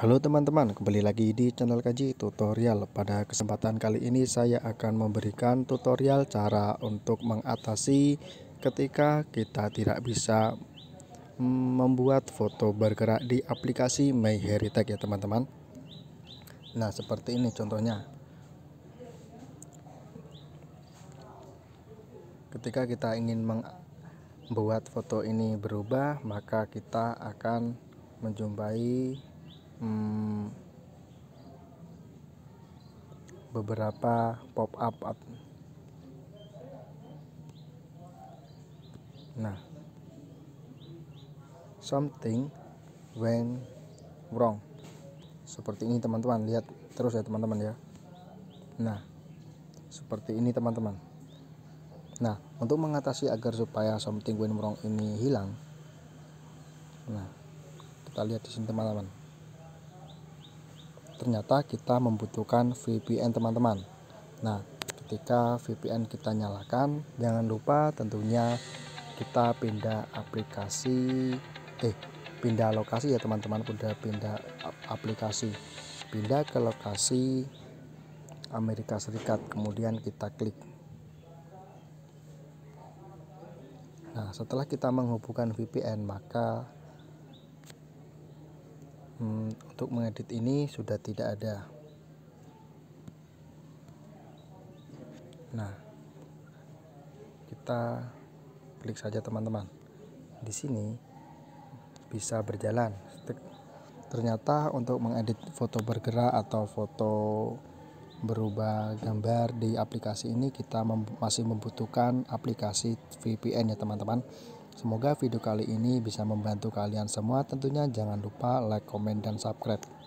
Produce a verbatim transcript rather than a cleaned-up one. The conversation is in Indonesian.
Halo teman-teman, kembali lagi di channel Kaji Tutorial. Pada kesempatan kali ini saya akan memberikan tutorial cara untuk mengatasi ketika kita tidak bisa membuat foto bergerak di aplikasi MyHeritage ya teman-teman. Nah, seperti ini contohnya. Ketika kita ingin membuat foto ini berubah, maka kita akan menjumpai hmm, beberapa pop-up. Nah, something went wrong. Seperti ini teman-teman, lihat terus ya teman-teman ya. Nah, seperti ini teman-teman. Nah, untuk mengatasi agar supaya something went wrong ini hilang, nah kita lihat di sini teman-teman. Ternyata kita membutuhkan V P N teman-teman. Nah, ketika V P N kita nyalakan, jangan lupa tentunya kita pindah aplikasi, eh pindah lokasi ya teman-teman, pindah pindah aplikasi, pindah ke lokasi Amerika Serikat, kemudian kita klik. Nah, setelah kita menghubungkan V P N, maka hmm, untuk mengedit ini sudah tidak ada. Nah, kita klik saja teman-teman. Di sini bisa berjalan. Ternyata untuk mengedit foto bergerak atau foto berubah gambar di aplikasi ini kita mem masih membutuhkan aplikasi V P N ya teman-teman. Semoga video kali ini bisa membantu kalian semua. Tentunya jangan lupa like, komen, dan subscribe.